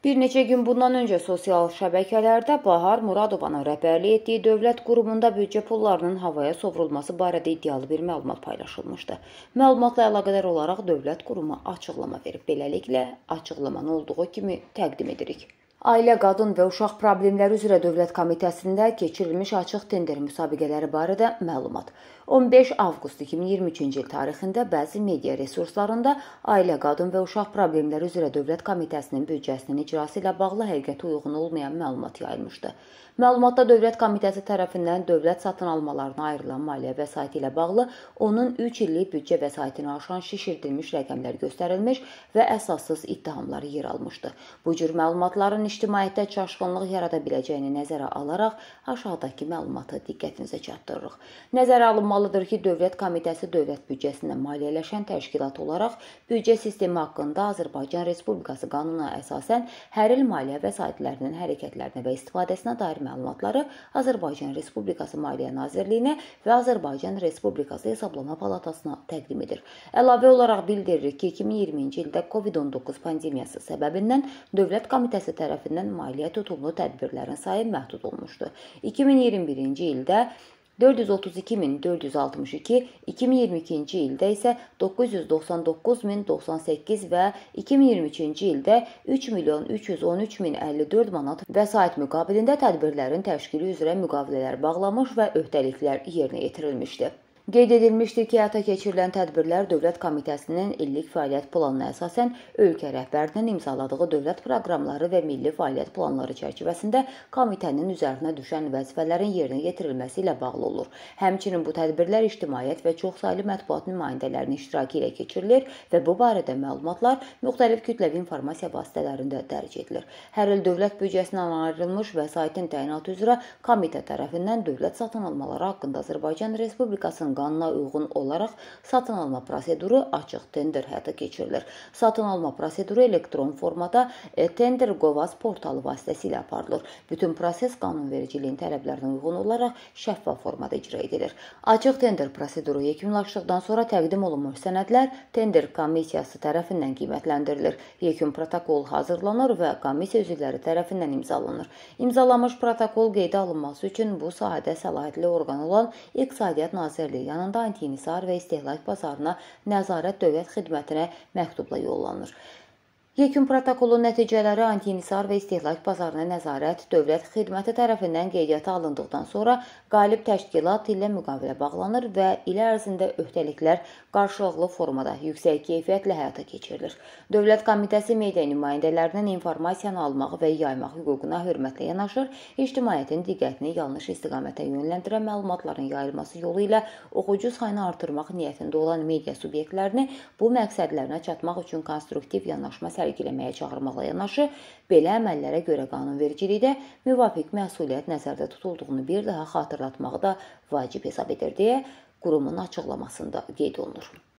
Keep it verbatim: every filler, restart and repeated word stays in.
Bir neçə gün bundan öncə sosial şəbəkələrdə Bahar Muradovanın rəhbərlik etdiyi dövlət qurumunda büdcə pullarının havaya sovrulması barədə iddialı bir məlumat paylaşılmışdı. Məlumatla əlaqədar olaraq dövlət qurumu açıqlama verib. Beləliklə, açıqlamanı olduğu kimi təqdim edirik. Ailə, Qadın və Uşaq Problemləri üzrə Dövlət Komitəsində keçirilmiş açıq tender müsabiqələri barədə məlumat. on beş avqust iki min iyirmi üçüncü il tarixində bəzi media resurslarında Ailə, Qadın və Uşaq Problemləri üzrə Dövlət Komitəsinin büdcəsinin icrası ilə bağlı həqiqətə uyğun olmayan məlumat yayılmışdı. Məlumatda Dövlət Komitəsi tərəfindən dövlət satın almalarına ayrılan maliyyə vəsaiti ilə bağlı onun üç illik büdcə vəsaitini aşan şişirdilmiş rəqəmlər göstərilmiş və əsassız ittihamları yer almışdı. Bu cür məlumatların ictimaiyyətdə çaşqınlıq yarada biləcəyini nəzərə alaraq aşağıdakı məlumatı diqqətinizə çatdırırıq. Nəzərə alınmalıdır ki, Dövlət Komitəsi dövlət büdcəsindən maliyyələşən təşkilat olaraq büdcə sistemi haqqında Azərbaycan Respublikası qanununa əsasən hər il maliyyə vəsaitlərinin hərəkətlərinə və istifadəsinə dair məlumatları Azərbaycan Respublikası Maliyyə Nazirliyinə və Azərbaycan Respublikası Hesablama Palatasına təqdim edir. Əlavə olaraq bildiririk ki, iki min iyirminci ildə Covid on doqquz pandemiyası səbəbindən Dövlət Komitəsi tərəfindən maliyyə tutumlu tədbirlərin sayı məhdud olmuşdu. iki min iyirmi birinci ildə dörd yüz otuz iki min dörd yüz altmış iki, iki min iyirmi ikinci ildə isə doqquz yüz doxsan doqquz min doxsan səkkiz və iki min iyirmi üçüncü ildə üç milyon üç yüz on üç min əlli dörd manat vəsait müqabilində tədbirlərin təşkili üzrə müqavilələr bağlamış və öhdəliklər yerinə yetirilmişdi. Qeyd edilmişdir ki, həyata keçirilən tədbirlər Dövlət Komitəsinin illik fəaliyyət planına əsasən ölkə rəhbərinin imzaladığı dövlət proqramları və milli fəaliyyət planları çərçivəsində komitənin üzərinə düşən vəzifələrin yerinə yetirilməsi ilə bağlı olur. Həmçinin bu tədbirlər ictimaiyyət və çoxsaylı mətbuat nümayəndələrinin iştirakı ilə keçirilir və bu barədə məlumatlar müxtəlif kütləvi informasiya vasitələrində dərc edilir. Hər il dövlət büdcəsindən ayrılmış vəsaitin təyinatı üzrə komitə tərəfindən dövlət satın almaları haqqında Azərbaycan Respublikasının qanuna uyğun olaraq satın alma proseduru açıq tender həyata keçirilir. Satın alma proseduru elektron formada Tender Qovaz portalı vasitəsilə aparılır. Bütün proses qanunvericiliyin tələblərinə uyğun olaraq şəffaf formada icra edilir. Açıq tender proseduru yekunlaşdıqdan sonra təqdim olunmuş sənədlər tender komissiyası tərəfindən qiymətləndirilir. Yekun protokol hazırlanır və komissiya üzvləri tərəfindən imzalanır. İmzalanmış protokol qeydə alınması üçün bu sahədə səlahiyyətli orqan olan İqtisadiyyat Nazirliyi yanında anti-inhisar və istehlak bazarına nəzarət dövlət xidmətinə məktubla yollanır. Yekun protokolun nəticələri anti-inhisar və istehlak bazarına nəzarət dövlət xidməti tərəfindən qeydiyyata alındıqdan sonra qalib təşkilat ilə müqavilə bağlanır və il ərzində öhdəliklər qarşılıqlı formada yüksək keyfiyyətlə həyata keçirilir. Dövlət Komitəsi media nümayəndələrinin informasiyanı almaq və yaymaq hüququna hörmətlə yanaşır, ictimaiyyətin diqqətini yanlış istiqamətə yönləndirən məlumatların yayılması yolu ilə oxucu sayını artırmaq niyyətində olan media subyektlərini bu məqsədlərinə çatmaq üçün konstruktiv yanaşma sərgiləməyə çağırmaqla yanaşı, belə əməllərə görə qanunvericilikdə müvafiq məsuliyyət nəzərdə tutulduğunu bir daha xatırlatmağı da vacib hesab edir deyə qurumun açıqlamasında qeyd olunur.